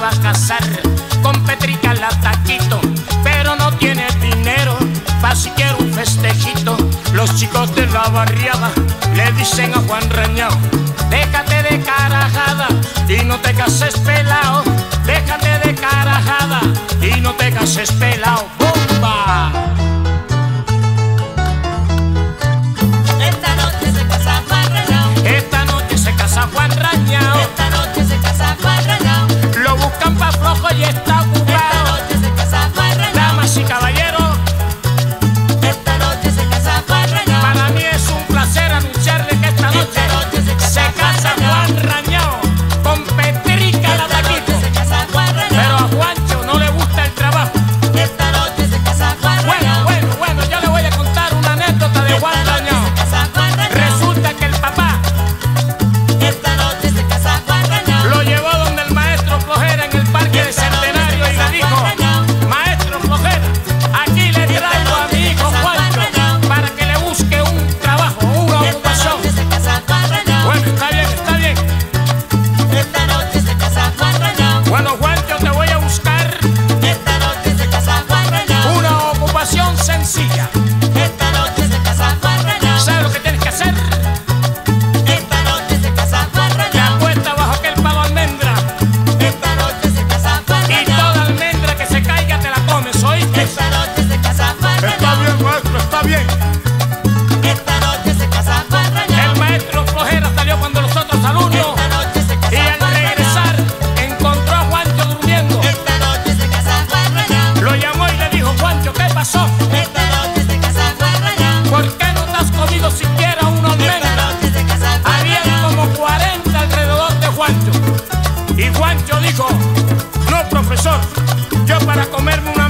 va a casar con Petrica la Taquito, pero no tiene dinero pa' siquiera un festejito. Los chicos de la barriada le dicen a Juan Rañao: déjate de carajada y no te cases pelao. Déjate de carajada y no te cases pelao. ¡Bomba! Esta noche se casa Juan Rañao. Esta noche se casa Juan Rañao. Esta noche se casa Juan Rañao. Lo buscan pa' flojo y está ocupado. Esta noche se casa Juan Rañao. Damas y caballeros, Esta noche se casa Juan Rañao. para mí es un placer anunciarle que esta noche se casa Juan Rañao con Petrica la Taquito. Se casa Juan Pero Rañao. a Juancho no le gusta el trabajo. Esta noche se casa Juan Rañao. Bueno, yo le voy a contar una anécdota de Juan Rañao. Se casa Juan Rañao. Resulta que el papá Esta noche se casa Juan Rañao. lo llevó donde el maestro Flojera en el Parque de Centenario y le dijo: maestro Flojera, aquí le traigo a mi hijo Juancho para que le busque un trabajo, una Esta ocupación. noche se casa Juan Rañao. Bueno, está bien, está bien. Esta noche se casa Juan Rañao. Bueno, Juancho, te voy a buscar Esta noche se casa Juan Rañao. una ocupación sencilla. Esta noche se casa Juan Rañao. ¿Sabes lo que tienes que hacer? Esta noche se casa Juan Te Rañao. apuestas bajo aquel palo almendra Esta noche se casa Juan y Rañao. toda almendra que se caiga te la comes, ¿oíste? Esta noche se casa Juan Rañao. maestro, está bien. Esta noche se casa Juan Rañao. El maestro Flojera salió cuando los otros alumnos, Esta noche se y casa al Juan regresar Rañao. encontró a Juancho durmiendo. Esta noche se casa Juan Rañao. Lo llamó y le dijo: Juancho, ¿qué pasó? Esta noche se casa Juan Rañao. ¿Por qué no te has comido siquiera una Esta almendra? noche se casa Juan Habían Rañao. como 40 alrededor de Juancho. Y Juancho dijo: no, profesor, yo para comerme una